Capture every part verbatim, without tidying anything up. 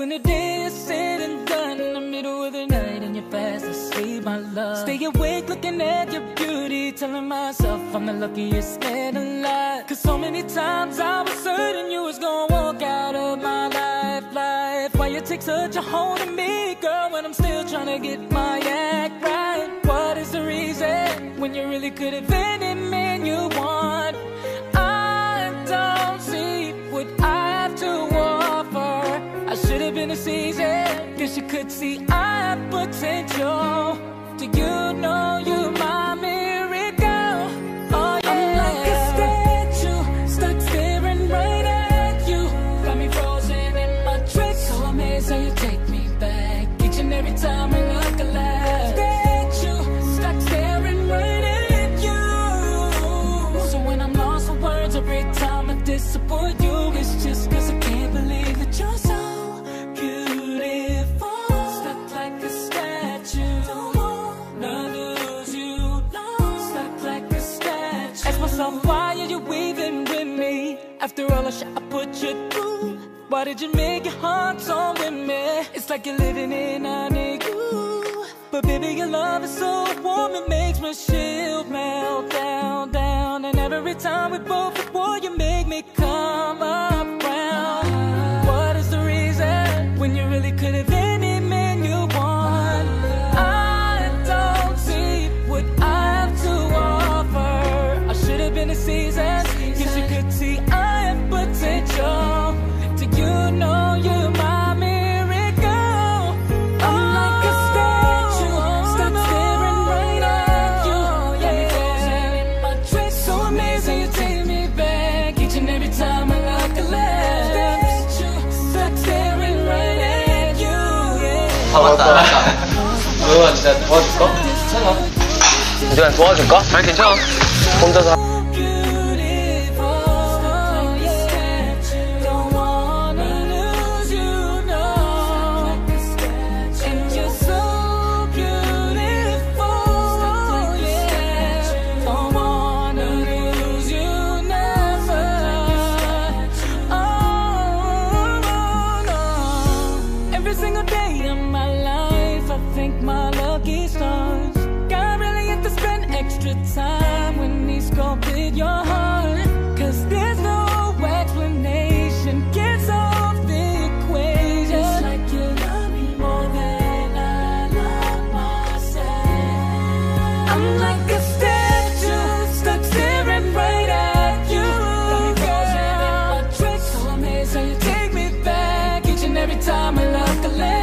When the day is said and done, in the middle of the night and you're fast asleep, my love, stay awake looking at your beauty, telling myself I'm the luckiest man alive. Cause so many times I was certain you was gonna walk out of my life. Life, why you take such a hold of me, girl, when I'm still trying to get my act right? What is the reason when you really could have been any man you want? I don't see what I have to offer. I should have been a season, guess you could see I have potential. Do you know you're my miracle? Oh yeah. I'm like a statue, stuck staring right at you. Got me frozen in my tracks, so amazed how you take me back each and every time I look alive. Statue, stuck staring right at you. So when I'm lost for words every time I disappoint you, it's just cause I can't believe that you're so so why are you weaving with me? After all the shit I put you through, why did you make your heart so with me? It's like you're living in a igloo. But baby, your love is so warm, it makes my shield melt down, down. And every time we both at war, you make me come around. What is the reason when you really could have been any man you want? I don't see what I have to offer. I should have been a season, guess you could see I have potential. Do you know you're my miracle? I'm like a statue, stuck staring right at you. Got me frozen in my tracks, so amazing you take me back each and every time I look alive. Statue, stuck staring right at you. 아 맞다 맞다. 너가 진짜 도와줄까? 괜찮아. 내가 도와줄까? 아니 괜찮아. 혼자서. Every single day of my life, I thank my lucky stars. God really had to spend extra time when he sculpted your heart. Cause there's no explanation, can't solve the equation. It's like you love me more than I love myself. I'm like a statue, stuck staring right at you. Got me frozen in my tracks, so amazed how you take me back each and every time I look.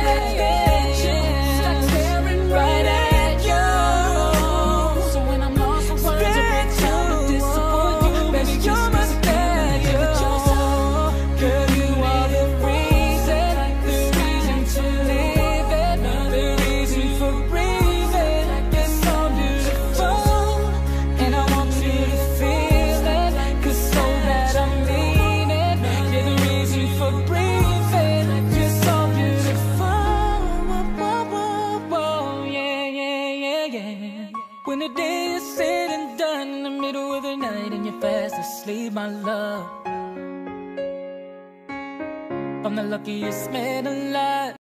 When the day is said and done, in the middle of the night and you're fast asleep, my love, I'm the luckiest man alive.